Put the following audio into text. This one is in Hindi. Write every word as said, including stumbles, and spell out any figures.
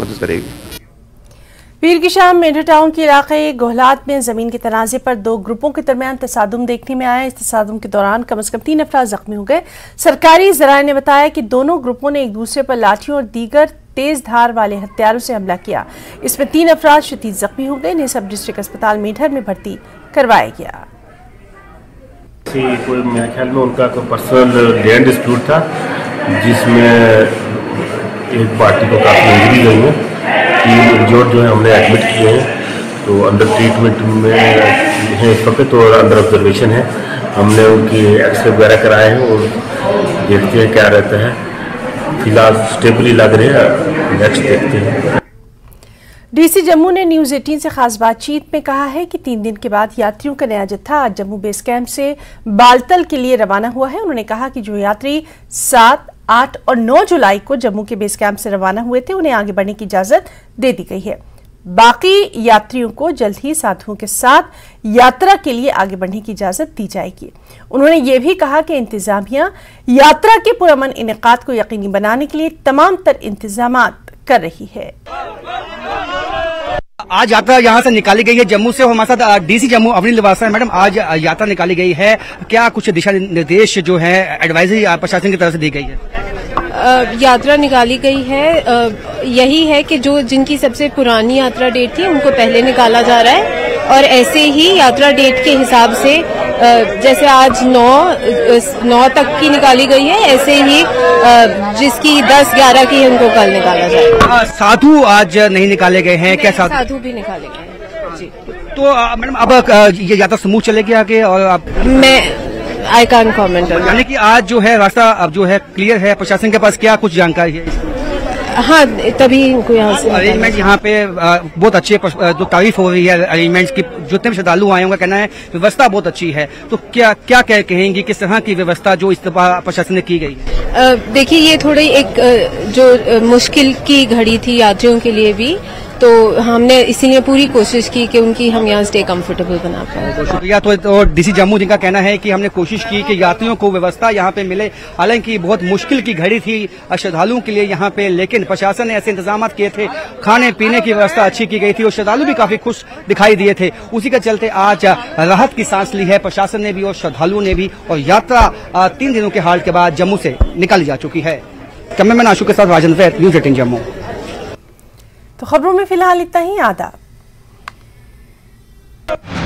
मदद करेगी। पीर की शाम मेढा टाउन के इलाके गोहलात में जमीन के तनाजे पर दो ग्रुपों के दरमियान तसादुम देखने में आया। इस तसादुम के दौरान कम से कम तीन अफराद जख्मी हो गए। सरकारी जराये ने बताया कि दोनों ग्रुपों ने एक दूसरे पर लाठियों और दीगर तेज धार वाले हथियारों से हमला किया। इसमें तीन अफराद शदीद जख्मी हो गए। इन्हें सब डिस्ट्रिक्ट अस्पताल मेढर में भर्ती करवाया गया। कोई मेरे ख्याल में उनका कोई पर्सनल लैंड डिस्प्यूट था, जिसमें एक पार्टी को काफ़ी इंजरी हुई है। तीन इंजर्ड जो है हमने एडमिट किए हैं, तो अंडर ट्रीटमेंट में हैं इस वक्त और अंडर ऑब्जर्वेशन है। हमने उनकी एक्सरे वगैरह कराए हैं और देखते हैं क्या रहता है। फिलहाल स्टेबली लग रहे हैं, नेक्स्ट देखते हैं। डीसी जम्मू ने न्यूज अठारह से खास बातचीत में कहा है कि तीन दिन के बाद यात्रियों का नया जत्था आज जम्मू बेस कैंप से बालतल के लिए रवाना हुआ है। उन्होंने कहा कि जो यात्री सात, आठ और नौ जुलाई को जम्मू के बेस कैंप से रवाना हुए थे, उन्हें आगे बढ़ने की इजाजत दे दी गई है। बाकी यात्रियों को जल्द ही साथियों के साथ यात्रा के लिए आगे बढ़ने की इजाजत दी जाएगी। उन्होंने ये भी कहा कि इंतजामिया यात्रा के पुरअमन इनेकाद को यकीनी बनाने के लिए तमाम तर इंतजामात कर रही है। आज यात्रा यहाँ से निकाली गई है जम्मू से। हमारे साथ डीसी जम्मू अवनील लिबासा है। मैडम, आज यात्रा निकाली गई है, क्या कुछ दिशा निर्देश जो है एडवाइजरी प्रशासन की तरफ से दी गई है? यात्रा निकाली गई है, यही है कि जो जिनकी सबसे पुरानी यात्रा डेट थी उनको पहले निकाला जा रहा है, और ऐसे ही यात्रा डेट के हिसाब से जैसे आज नौ नौ तक की निकाली गई है, ऐसे ही जिसकी दस ग्यारह की है उनको कल निकाला जाएगा। साधु आज नहीं निकाले गए हैं क्या? साधु साधु भी निकाले गए हैं जी। तो मैडम अब ये यात्रा समूह चलेगी आगे, और आप मैं आई कैन कॉमेंट। यानी कि आज जो है रास्ता अब जो है क्लियर है, प्रशासन के पास क्या कुछ जानकारी है? हाँ, तभी इनको यहाँ से अरेंजमेंट यहाँ पे बहुत अच्छी है, तो तारीफ हो रही है अरेंजमेंट्स की। जितने भी श्रद्धालु आए उनका कहना है व्यवस्था बहुत अच्छी है, तो क्या क्या कह कहेंगी किस तरह की व्यवस्था जो इस दफा प्रशासन ने की गई है? देखिए, ये थोड़ी एक जो मुश्किल की घड़ी थी यात्रियों के लिए भी, तो हमने इसीलिए पूरी कोशिश की कि उनकी हम यहाँ स्टे कंफर्टेबल बना पाए। शुक्रिया। तो, तो डीसी जम्मू जिनका कहना है कि हमने कोशिश की कि यात्रियों को व्यवस्था यहाँ पे मिले, हालांकि बहुत मुश्किल की घड़ी थी श्रद्धालुओं के लिए यहाँ पे, लेकिन प्रशासन ने ऐसे इंतजाम किए थे, खाने पीने की व्यवस्था अच्छी की गई थी और श्रद्धालु भी काफी खुश दिखाई दिए थे। उसी के चलते आज राहत की सांस ली है प्रशासन ने भी और श्रद्धालुओं ने भी, और यात्रा तीन दिनों के हाल्ट के बाद जम्मू से निकाली जा चुकी है। कैमरामैन आशु के साथ राजेंद्र, न्यूज अठारह जम्मू। तो खबरों में फिलहाल इतना ही। आदाब।